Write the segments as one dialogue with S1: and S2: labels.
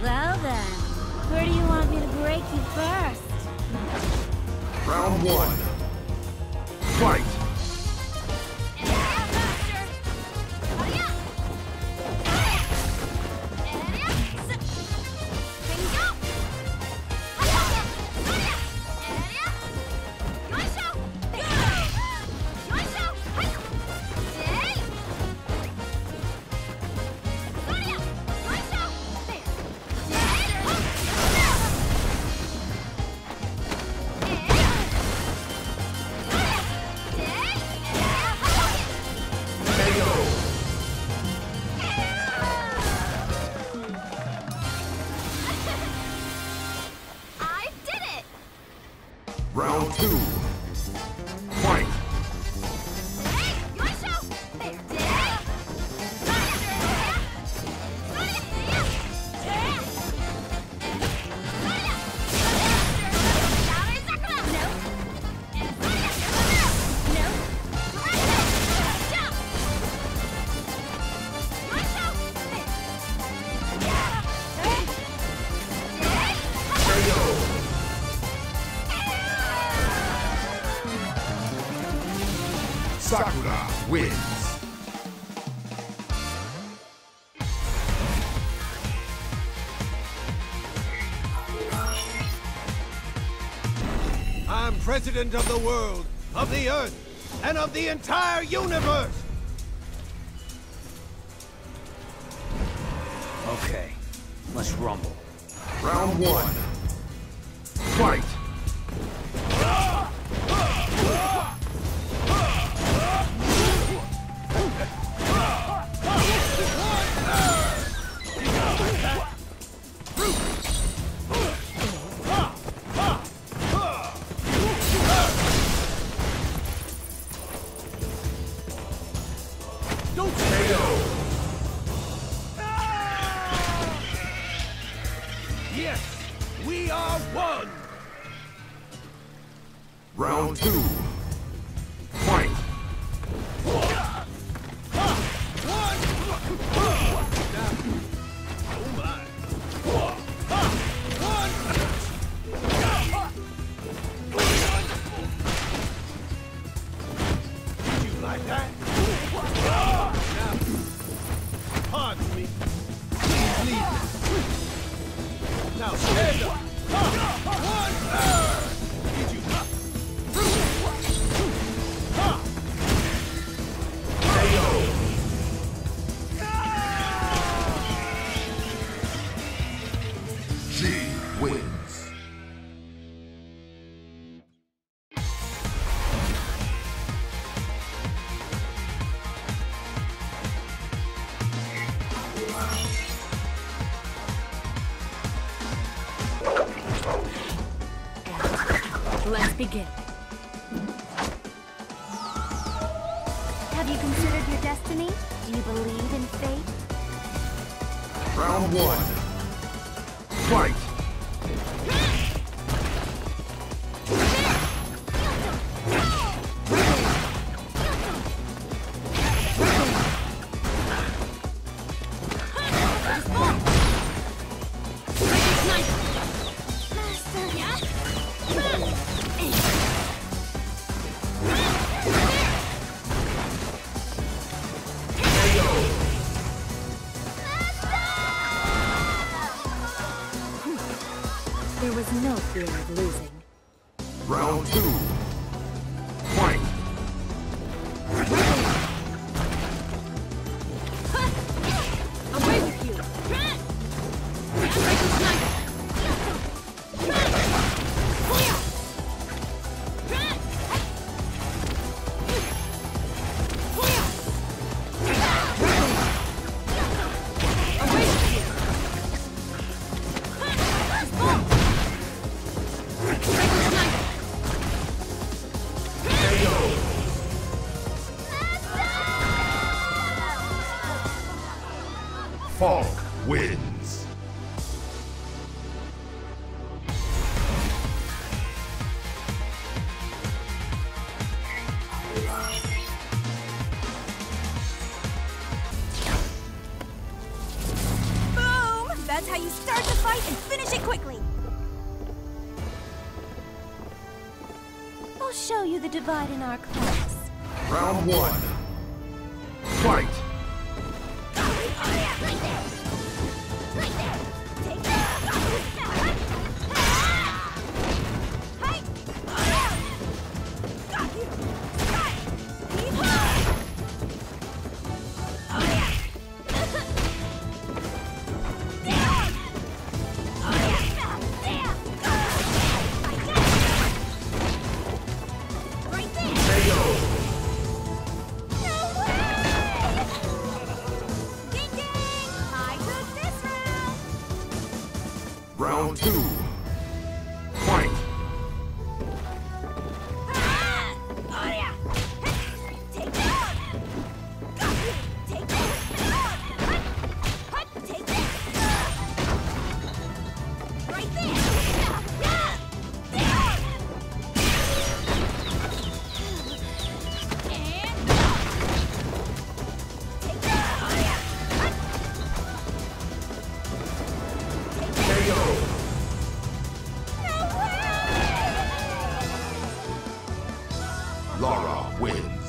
S1: Well then, where do you want me to break you first?
S2: Round one. Fight! Round two. Fight! Sakura wins.
S3: I'm president of the world, of the earth, and of the entire universe!
S4: Okay, let's rumble.
S2: Round one. Fight!
S3: Don't Yes, we are one!
S2: Round two. Fight!
S3: Did you like that? Pardon me. Please leave. Now stand up. Did you?
S2: She wins.
S1: Let's begin. Have you considered your destiny? Do you believe in fate?
S2: Round one. Fight!
S1: There was no fear of losing.
S2: Round two. Fight!
S1: Away with you!
S2: Falk wins.
S1: Boom! That's how you Start the fight and finish it quickly! I'll show you the divide in our class.
S2: Round 1. Fight!
S1: Right there! Right there! Take that! Hey! Got you! Right! Keep on! Oh yeah! Down! Oh yeah! Down! Right there!
S2: KO!
S1: No way! Ding ding! I took this round!
S2: Round 2. Fight!
S1: Ah! Oh yeah! Take that! Got you! Take that! Hut! Take that! Right there! Yeah! Down! And take that! Oh yeah! Hut! Take that!
S2: KO!
S1: No way!
S2: Lara wins.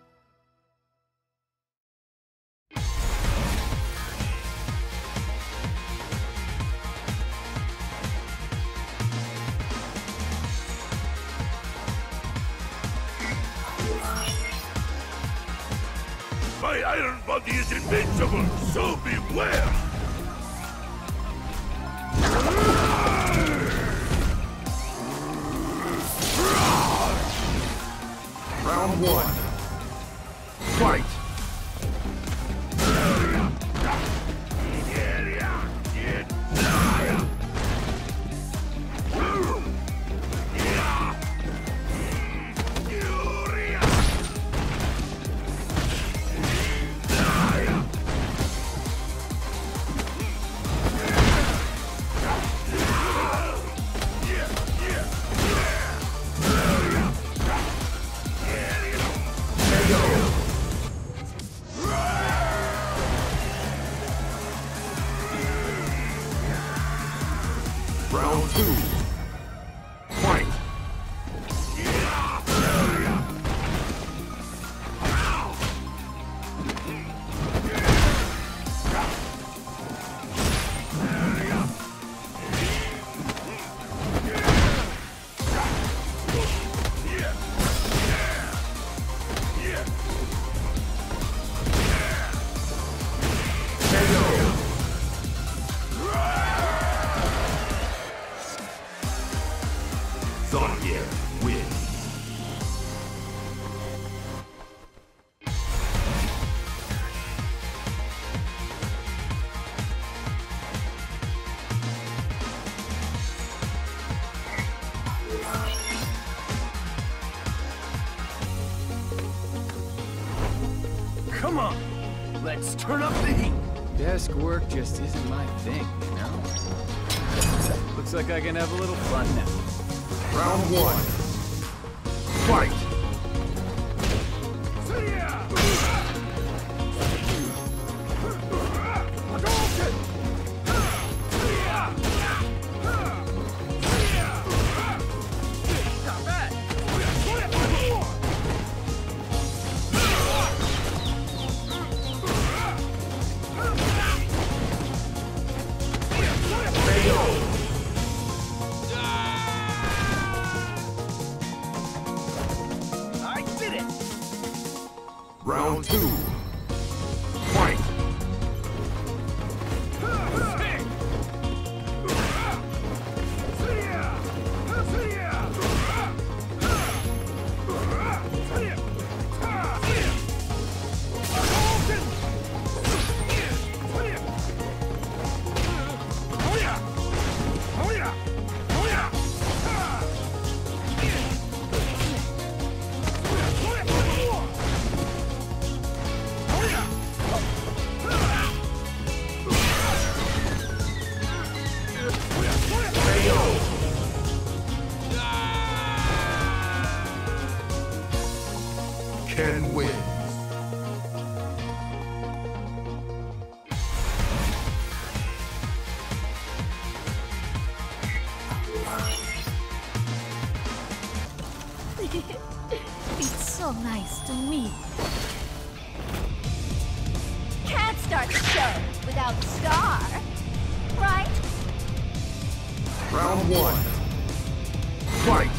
S5: My iron body is invincible, so beware!
S2: Round 1. Fight! Round 2. Fight! Zodiac wins.
S3: Come on! Let's turn up the heat!
S6: Desk work just isn't my thing, you know? Looks like I can have a little fun now.
S2: Round 1. Fight!
S3: Not bad! I did it!
S2: Round 2. Fight!
S1: Nice to meet you. Can't start the show without a star, right?
S2: Round 1. Fight!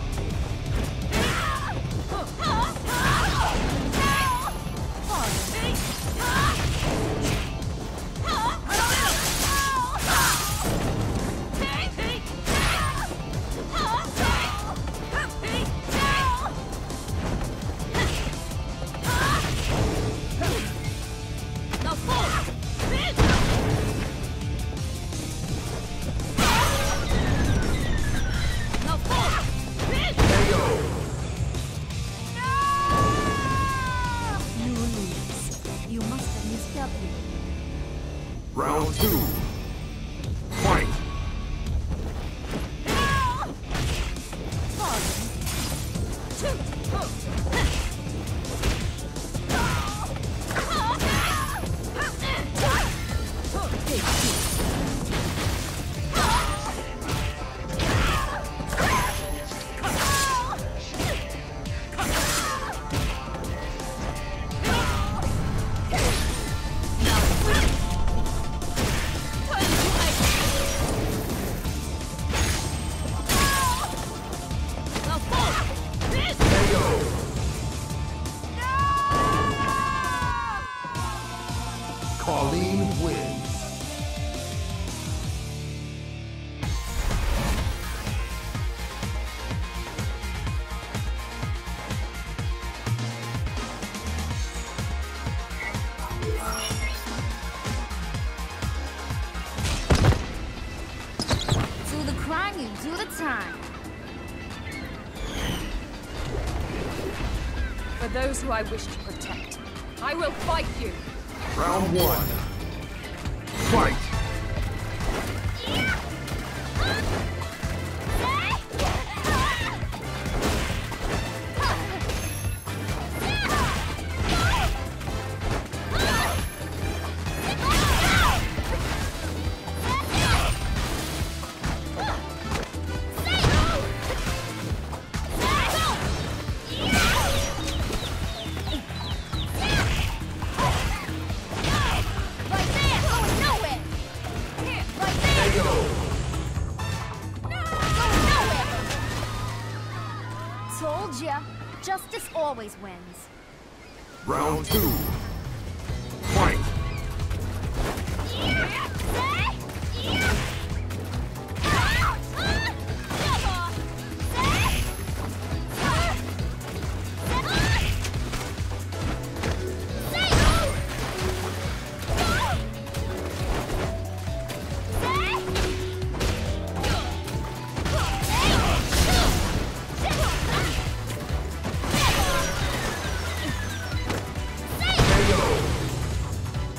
S2: Round 2. Fight! Colleen wins.
S1: Do the crime, you do the time.
S7: For those who I wish to protect, I will fight you.
S2: Round 1. Fight!
S1: Told ya, justice always wins.
S2: Round 2. Fight!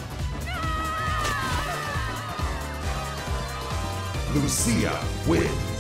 S2: Lucia wins.